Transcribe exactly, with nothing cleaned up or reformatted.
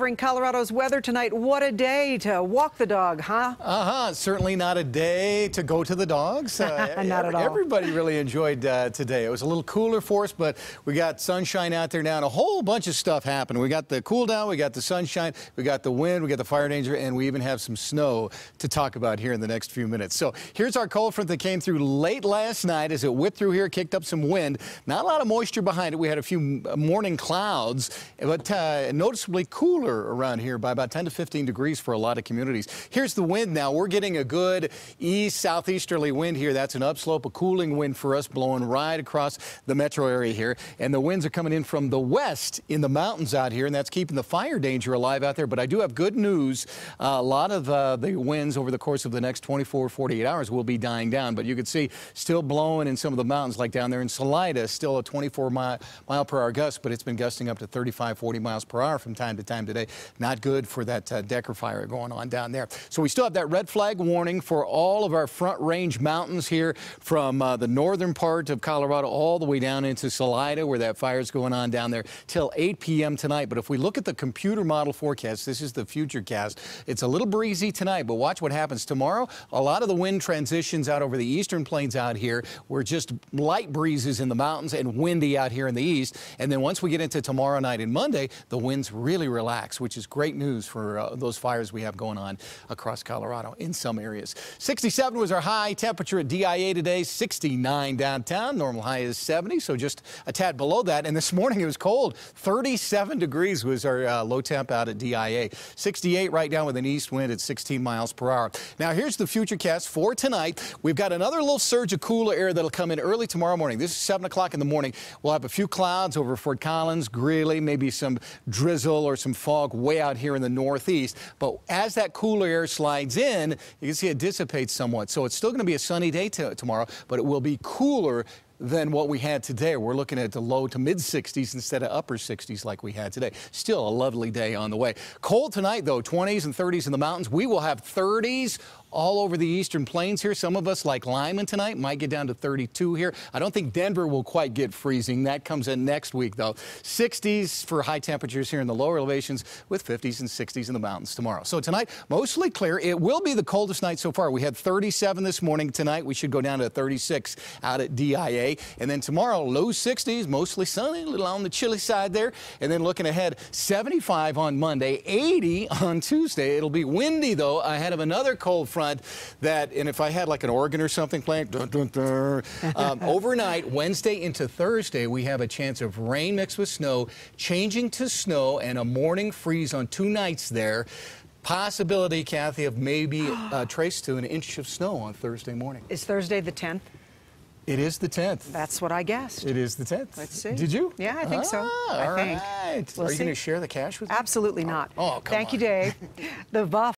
covering Colorado's weather tonight. What a day to walk the dog, huh? Uh-huh. Certainly not a day to go to the dogs. Uh, not at all. Everybody really enjoyed uh, today. It was a little cooler for us, but we got sunshine out there now and a whole bunch of stuff happening. We got the cool down, we got the sunshine, we got the wind, we got the fire danger, and we even have some snow to talk about here in the next few minutes. So here's our cold front that came through late last night as it whipped through here, kicked up some wind. Not a lot of moisture behind it. We had a few morning clouds, but uh, noticeably cooler around here by about ten to fifteen degrees for a lot of communities. Here's the wind now. We're getting a good east southeasterly wind here. That's an upslope, a cooling wind for us blowing right across the metro area here. And the winds are coming in from the west in the mountains out here, and that's keeping the fire danger alive out there. But I do have good news. Uh, a lot of uh, the winds over the course of the next twenty-four, forty-eight hours will be dying down. But you can see still blowing in some of the mountains, like down there in Salida, still a twenty-four mile, mile per hour gust, but it's been gusting up to thirty-five, forty miles per hour from time to time today. Not good for that uh, Decker fire going on down there. So we still have that red flag warning for all of our front range mountains here from uh, the northern part of Colorado all the way down into Salida, where that fire is going on down there till eight p m tonight. But if we look at the computer model forecast, this is the future cast. It's a little breezy tonight, but watch what happens tomorrow. A lot of the wind transitions out over the eastern plains out here. We're just light breezes in the mountains and windy out here in the east. And then once we get into tomorrow night and Monday, the winds really relax, which is great news for uh, those fires we have going on across Colorado in some areas. sixty-seven was our high temperature at D I A today, sixty-nine downtown. Normal high is seventy, so just a tad below that. And this morning it was cold. thirty-seven degrees was our uh, low temp out at D I A. sixty-eight right down with an east wind at sixteen miles per hour. Now here's the future cast for tonight. We've got another little surge of cooler air that'll come in early tomorrow morning. This is seven o'clock in the morning. We'll have a few clouds over Fort Collins, Greeley, maybe some drizzle or some fog way out here in the northeast. But as that cooler air slides in, you can see it dissipates somewhat. So it's still going to be a sunny day tomorrow, but it will be cooler than what we had today. We're looking at the low to mid sixties instead of upper sixties like we had today. Still a lovely day on the way. Cold tonight, though, twenties and thirties in the mountains. We will have thirties all over the eastern plains here. Some of us, like Lyman tonight, might get down to thirty-two here. I don't think Denver will quite get freezing. That comes in next week, though. sixties for high temperatures here in the lower elevations, with fifties and sixties in the mountains tomorrow. So tonight, mostly clear. It will be the coldest night so far. We had thirty-seven this morning. Tonight, we should go down to thirty-six out at D I A. And then tomorrow, low sixties, mostly sunny, a little on the chilly side there. And then looking ahead, seventy-five on Monday, eighty on Tuesday. It'll be windy, though, ahead of another cold front that, and if I had like an organ or something playing, dun, dun, dun, um, overnight, Wednesday into Thursday, we have a chance of rain mixed with snow, changing to snow, and a morning freeze on two nights there. Possibility, Kathy, of maybe uh, trace to an inch of snow on Thursday morning. Is Thursday the tenth? It is the tenth. That's what I guessed. It is the tenth. Let's see. Did you? Yeah, I think ah, so. I all think. right. We'll Are you see. going to share the cash with me? Absolutely not. Oh, come Thank on. you, Dave. The V A